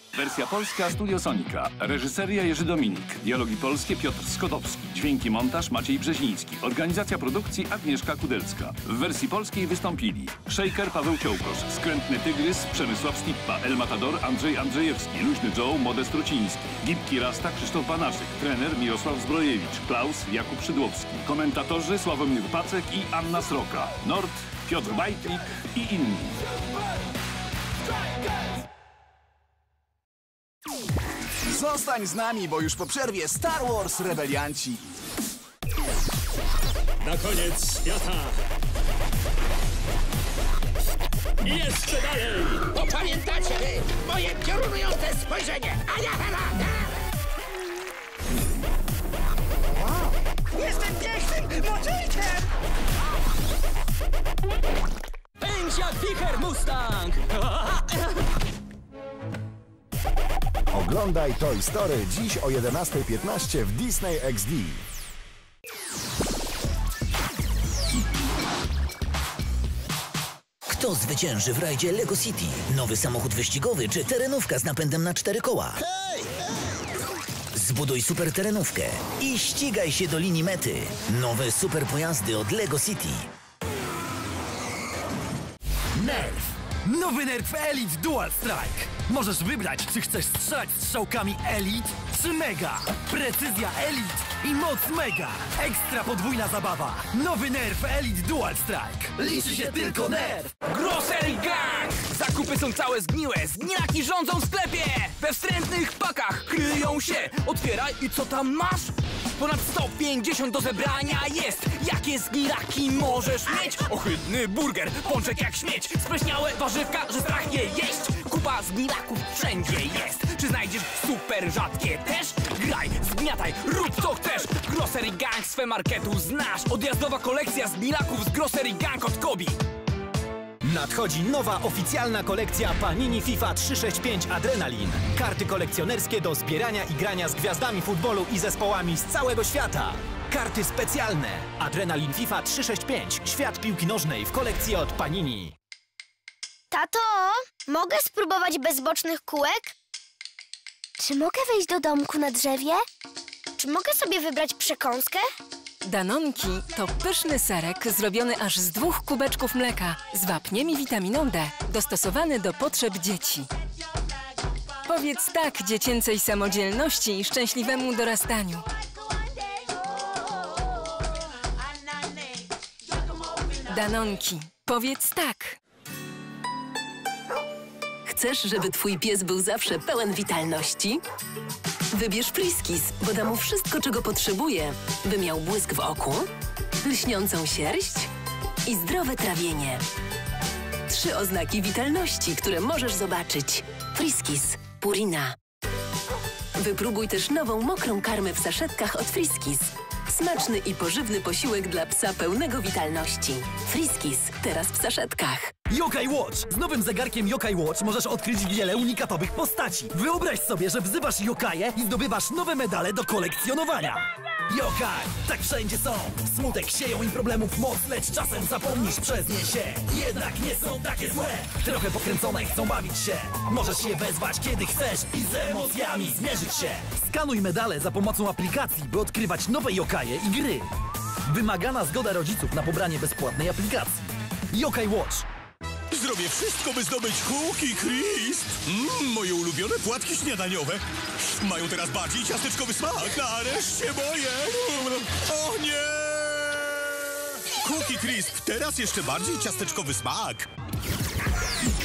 Wersja polska Studio Sonika. Reżyseria Jerzy Dominik. Dialogi polskie Piotr Skotowski. Dźwięki montaż Maciej Brzeziński. Organizacja produkcji Agnieszka Kudelska. W wersji polskiej wystąpili Shaker Paweł Ciołkosz, Skrętny Tygrys Przemysław Stippa, El Matador Andrzej Andrzejewski, Luźny Joe Modest Ruciński, Gipki Rasta Krzysztof Banaszyk, trener Mirosław Zbrojewicz, Klaus Jakub Szydłowski, komentatorzy Sławomir Pacek i Anna Sroka, Nord Piotr Bajtlik i inni. Zostań z nami, bo już po przerwie Star Wars Rebelianci. Na koniec świata! I jeszcze dalej! Pamiętacie wy moje piorunujące spojrzenie! Wow. Jestem pięknym motylkiem! Pędź jak wicher Mustang! Oglądaj Toy Story dziś o 11:15 w Disney XD. Kto zwycięży w rajdzie Lego City? Nowy samochód wyścigowy czy terenówka z napędem na 4 koła? Zbuduj super terenówkę i ścigaj się do linii mety. Nowe super pojazdy od Lego City. Nerf! Nowy Nerf Elite Dual Strike! Możesz wybrać, czy chcesz strzelać strzałkami Elite czy Mega. Precyzja Elite i moc Mega. Ekstra podwójna zabawa. Nowy Nerf Elite Dual Strike. Liczy się tylko Nerf. Grocery Gang! Zakupy są całe zgniłe, zgnilaki rządzą w sklepie! We wstrętnych pakach kryją się. Otwieraj i co tam masz? Ponad 150 do zebrania jest. Jakie zgnilaki możesz mieć? Ohydny burger, pączek jak śmieć. Spleśniałe warzywka, że strach je jeść. Kupa zgnilaków wszędzie jest. Czy znajdziesz super rzadkie też? Graj, zgniataj, rób co chcesz. Grocery Gang swe marketu znasz. Odjazdowa kolekcja zgnilaków z Grocery Gang od Kobi. Nadchodzi nowa oficjalna kolekcja Panini FIFA 365 Adrenalin. Karty kolekcjonerskie do zbierania i grania z gwiazdami futbolu i zespołami z całego świata. Karty specjalne. Adrenalin FIFA 365. Świat piłki nożnej w kolekcji od Panini. Tato, mogę spróbować bez bocznych kółek? Czy mogę wejść do domku na drzewie? Czy mogę sobie wybrać przekąskę? Danonki to pyszny serek zrobiony aż z 2 kubeczków mleka z wapniem i witaminą D, dostosowany do potrzeb dzieci. Powiedz tak dziecięcej samodzielności i szczęśliwemu dorastaniu. Danonki, powiedz tak. Chcesz, żeby twój pies był zawsze pełen witalności? Wybierz Friskis, bo da mu wszystko, czego potrzebuje, by miał błysk w oku, lśniącą sierść i zdrowe trawienie. 3 oznaki witalności, które możesz zobaczyć. Friskis, Purina. Wypróbuj też nową mokrą karmę w saszetkach od Friskis. Smaczny i pożywny posiłek dla psa pełnego witalności. Friskis, teraz w saszetkach. Yokai Watch! Z nowym zegarkiem Yokai Watch możesz odkryć wiele unikatowych postaci. Wyobraź sobie, że wzywasz yokaje i zdobywasz nowe medale do kolekcjonowania. Yokai! Tak wszędzie są! Smutek sieją i problemów moc, lecz czasem zapomnisz przez nie się. Jednak nie są takie złe! Trochę pokręcone chcą bawić się. Możesz je wezwać kiedy chcesz i z emocjami zmierzyć się. Skanuj medale za pomocą aplikacji, by odkrywać nowe yokaje i gry. Wymagana zgoda rodziców na pobranie bezpłatnej aplikacji. Yokai Watch. Zrobię wszystko, by zdobyć Cookie Crisp. Moje ulubione płatki śniadaniowe. Mają teraz bardziej ciasteczkowy smak. Nareszcie moje. O nie! Cookie Crisp, teraz jeszcze bardziej ciasteczkowy smak.